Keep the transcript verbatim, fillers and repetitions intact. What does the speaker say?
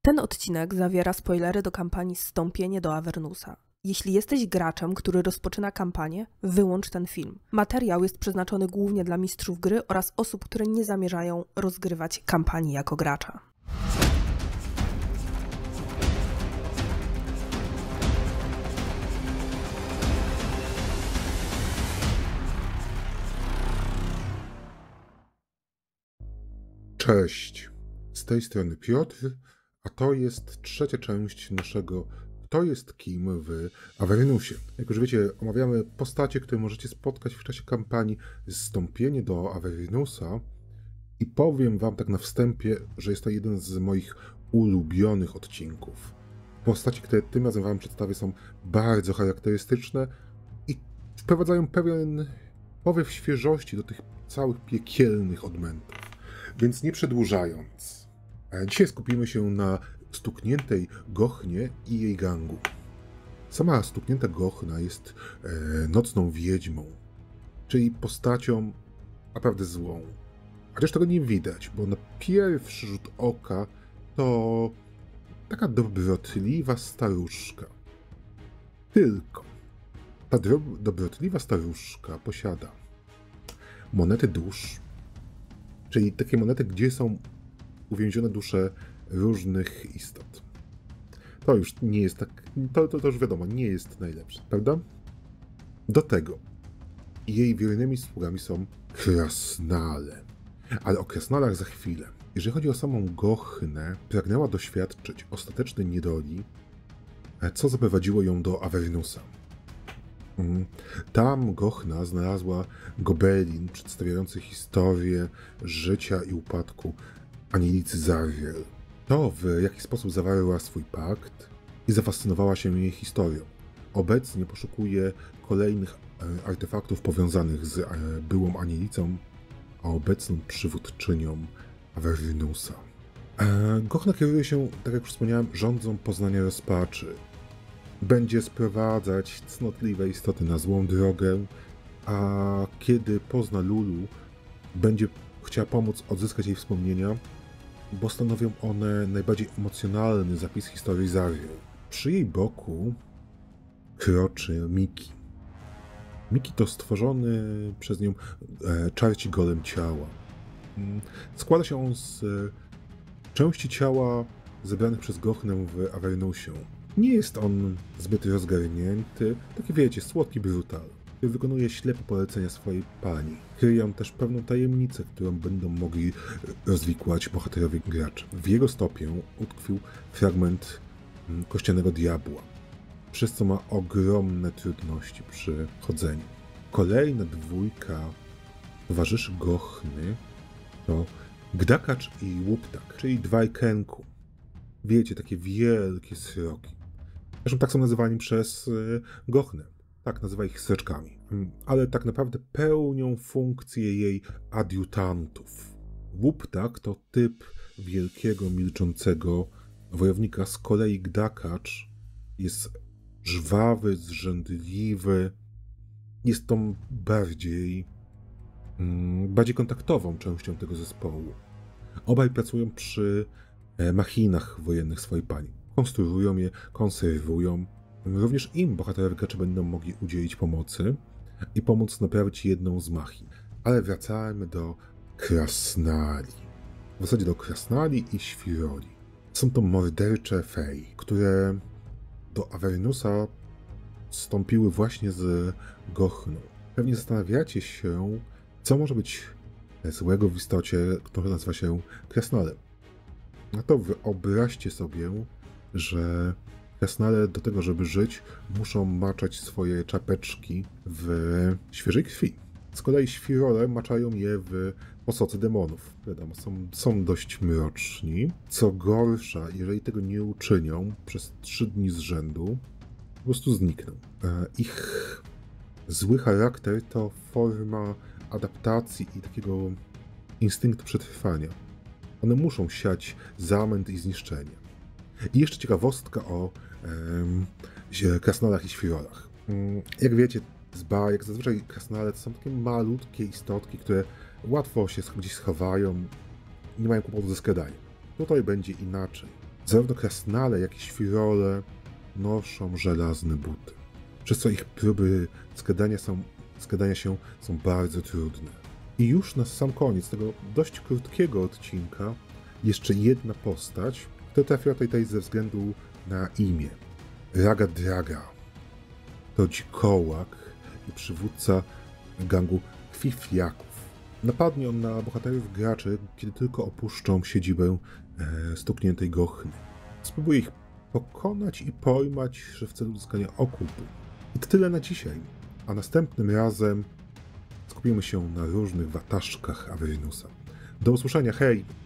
Ten odcinek zawiera spoilery do kampanii Zstąpienie do Avernusa. Jeśli jesteś graczem, który rozpoczyna kampanię, wyłącz ten film. Materiał jest przeznaczony głównie dla mistrzów gry oraz osób, które nie zamierzają rozgrywać kampanii jako gracza. Cześć, z tej strony Piotr, a to jest trzecia część naszego Kto jest kim w Avernusie. Jak już wiecie, omawiamy postacie, które możecie spotkać w czasie kampanii Zstąpienie do Avernusa i powiem wam tak na wstępie, że jest to jeden z moich ulubionych odcinków. Postacie, które tym razem wam przedstawię, są bardzo charakterystyczne i wprowadzają pewien powiew świeżości do tych całych piekielnych odmętów. Więc nie przedłużając, dzisiaj skupimy się na stukniętej Gochnie i jej gangu. Sama stuknięta Gochna jest e, nocną wiedźmą, czyli postacią naprawdę złą. Chociaż tego nie widać, bo na pierwszy rzut oka to taka dobrotliwa staruszka. Tylko ta dobrotliwa staruszka posiada monety dusz, czyli takie monety, gdzie są uwięzione dusze różnych istot. To już nie jest tak, to, to, to już wiadomo, nie jest najlepsze, prawda? Do tego jej wiernymi sługami są krasnale. Ale o krasnalach za chwilę. Jeżeli chodzi o samą Gochnę, pragnęła doświadczyć ostatecznej niedoli, co zaprowadziło ją do Avernusa. Tam Gochna znalazła gobelin przedstawiający historię życia i upadku Anielicy Zariel. To, w jaki sposób zawarła swój pakt i zafascynowała się jej historią. Obecnie poszukuje kolejnych artefaktów powiązanych z byłą Anielicą, a obecną przywódczynią Avernusa. Gochna kieruje się, tak jak już wspomniałem, rządzą poznania rozpaczy. Będzie sprowadzać cnotliwe istoty na złą drogę, a kiedy pozna Lulu, będzie chciała pomóc odzyskać jej wspomnienia, bo stanowią one najbardziej emocjonalny zapis historii Zariel. Przy jej boku kroczy Miki. Miki to stworzony przez nią e, czarci golem ciała. Składa się on z e, części ciała zebranych przez Gochnę w Avernusie. Nie jest on zbyt rozgarnięty, taki wiecie, słodki brutal, który wykonuje ślepe polecenia swojej pani. Kryją też pewną tajemnicę, którą będą mogli rozwikłać bohaterowie gracze. W jego stopie utkwił fragment kościanego diabła, przez co ma ogromne trudności przy chodzeniu. Kolejna dwójka towarzyszy Gochny to Gdakacz i Łuptak, czyli dwaj Kenku. Wiecie, takie wielkie sroki. Zresztą tak są nazywani przez Gochnę. Tak, nazywa ich sreczkami. Ale tak naprawdę pełnią funkcję jej adiutantów. Łuptak to typ wielkiego, milczącego wojownika. Z kolei Gdakacz jest żwawy, zrzędliwy. Jest tą bardziej, bardziej kontaktową częścią tego zespołu. Obaj pracują przy machinach wojennych swojej pani. Konstruują je, konserwują. Również im bohaterowie gracze będą mogli udzielić pomocy i pomóc naprawić jedną z machin. Ale wracajmy do krasnali. W zasadzie do krasnali i świroli. Są to mordercze fej, które do Avernusa wstąpiły właśnie z Gochną. Pewnie zastanawiacie się, co może być złego w istocie, która nazywa się krasnalem. No to wyobraźcie sobie, że krasnale do tego, żeby żyć, muszą maczać swoje czapeczki w świeżej krwi. Z kolei świrole maczają je w posoce demonów. Wiadomo, są, są dość mroczni. Co gorsza, jeżeli tego nie uczynią przez trzy dni z rzędu, po prostu znikną. Ich zły charakter to forma adaptacji i takiego instynktu przetrwania. One muszą siać zamęt i zniszczenie. I jeszcze ciekawostka o e, krasnalach i świrolach. Jak wiecie, z bajek zazwyczaj krasnale to są takie malutkie istotki, które łatwo się gdzieś schowają, nie mają kłopotu ze skradaniem. Tutaj będzie inaczej. Zarówno krasnale, jak i świrole noszą żelazne buty, przez co ich próby skradania, są, skradania się są bardzo trudne. I już na sam koniec tego dość krótkiego odcinka jeszcze jedna postać, która trafiła tutaj ze względu na imię. Raga Draga. To dzikołak i przywódca gangu Kwifliaków. Napadnie on na bohaterów graczy, kiedy tylko opuszczą siedzibę e, stukniętej gochny. Spróbuje ich pokonać i pojmać w celu uzyskania okupu. I to tyle na dzisiaj, a następnym razem skupimy się na różnych wataszkach Avernusa. Do usłyszenia, hej!